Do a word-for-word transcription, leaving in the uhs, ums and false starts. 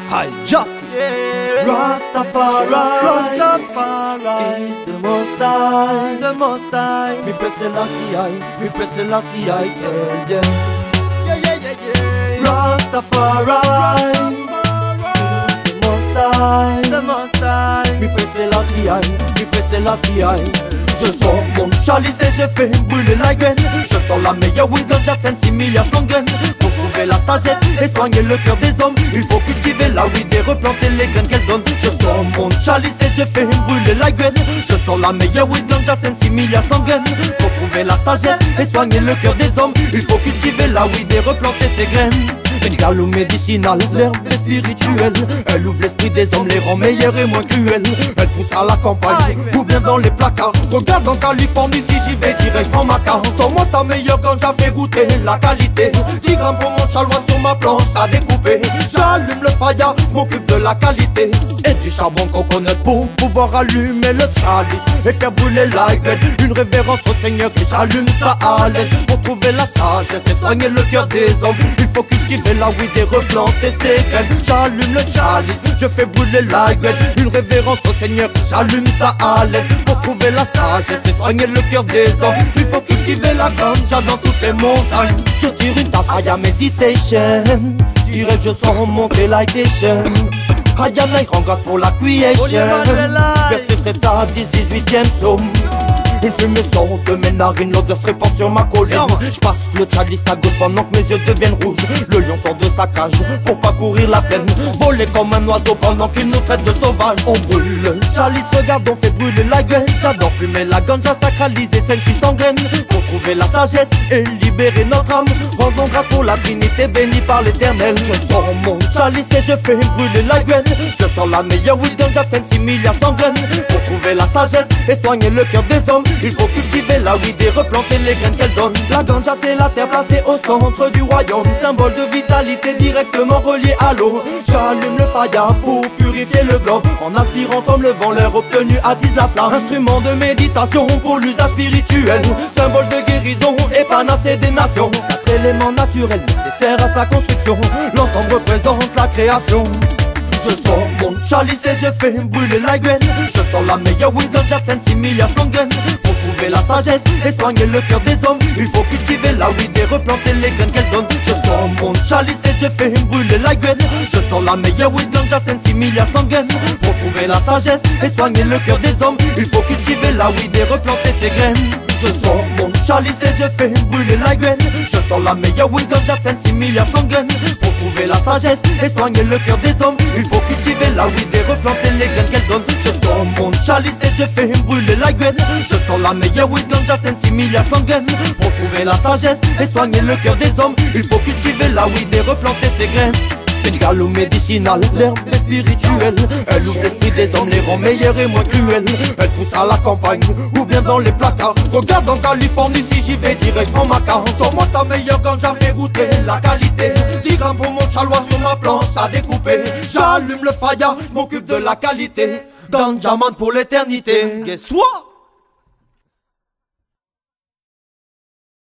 I just yeah. Rastafari, Rastafari is the most high, the most high. Me press the lassie eye, me press the lassie eye, tell them. Yeah, yeah, yeah, yeah. Rastafari, is the most high, the most high. Me press the lassie eye, me press the lassie eye. Je sors mon chalice et je fais brûler la graine. Je sors la meilleure weed ganja six milliards sans graines. Pour trouver la sagesse et soigner le cœur des hommes, il faut cultiver la weed et replanter les graines qu'elle donne. Je sors mon chalice et je fais brûler la graine. Je sors la meilleure weed ganja six milliards sans graines. Pour trouver la sagesse et soigner le cœur des hommes, il faut cultiver la weed et replanter ses graines. Médical ou médicinale, l'herbe est spirituelle. Elle ouvre l'esprit des hommes, les rend meilleurs et moins cruels. Elle pousse à la campagne, ou bien dans les placards. Regarde en Californie, si j'y vais direct, je prends ma carte. Sors-moi ta meilleure ganja, fais goûter la qualité. dix grammes pour mon chalois sur ma planche à découper. J'allume le faya, m'occupe de la qualité. Et du charbon coconut pour pouvoir allumer le chalice et faire brûler la graine. Une révérence au Seigneur et j'allume ça à l'aise. Pour trouver la sagesse et soigner le cœur des hommes, il faut cultiver la weed et replanter ses graines. J'allume le chalice, je fais brûler la graine. Une révérence au Seigneur, j'allume ça à l'aise. Pour trouver la sagesse et soigner le cœur des hommes, il faut cultiver la ganja dans toutes les montagnes. Je tire une tafaya meditation, je dirais je sens monter l'idation. Ayana rend grâce pour la creation. Verset sept à dix, dix-huitième psaume. Une fumée sort de mes narines, l'odeur se répand sur ma colline. Je passe le chalice à gauche pendant que mes yeux deviennent rouges. Le lion sort de sa cage pour pas courir la plaine. Voler comme un oiseau pendant qu'il nous traite de sauvages. On brûle le chalice, regarde, on fait brûler la graine. J'adore fumer la ganja sacralisée, celle-ci sans graine. Pour trouver la sagesse et libérer notre âme, rendons grâce pour la Trinité bénie par l'Éternel. Je sors mon chalice et je fais brûler la graine. Je sors la meilleure weed ganja six milliards sans graines. Pour trouver la sagesse et soigner le cœur des hommes, il faut cultiver la weed et replanter les graines qu'elle donne. La ganja c'est la terre placée au centre du royaume, symbole de vitalité directement relié à l'eau. J'allume le faya pour purifier le globe, en aspirant comme le vent l'air obtenu attise la flamme. Instrument de méditation pour l'usage spirituel, symbole de guérison et panacée des nations. Quatre éléments naturels nécessaires à sa construction, l'ensemble représente la création. Je sors mon chalice et je fais brûler la graine. Je sors la meilleure weed ganja six milliards sans graines. Pour trouver la sagesse et soigner le cœur des hommes, il faut cultiver la weed et replanter les graines qu'elle donne. Je sors mon chalice et je fais brûler la graine. Je sors la meilleure weed ganja six milliards sans graines. Pour trouver la sagesse et soigner le cœur des hommes, il faut cultiver la weed et replanter ses graines. Je sors mon chalice et je fais brûler la graine. Je sors la meilleure weed ganja six milliards sans graines. Pour trouver la sagesse et soigner le cœur des hommes, il faut cultiver la weed et replanter les graines qu'elle donne. Je sors mon chalice et je fais brûler la graine. Je sors la meilleure weed ganja six milliards sans graines. Pour trouver la sagesse et soigner le cœur des hommes, il faut cultiver la weed et replanter ses graines. Médical ou médicinale, l'herbe est spirituelle. Elle ouvre l'esprit des hommes, les rend meilleurs et moins cruels. Elle pousse à la campagne, ou bien dans les placards. Regarde en Californie, si j'y vais direct, je prends ma carte. Sors-moi ta meilleure ganja, fais goûter la qualité. dix grammes pour mon chalois sur ma planche à découper. J'allume le faya, je m'occupe de la qualité. Ganja man pour l'éternité. Guess what?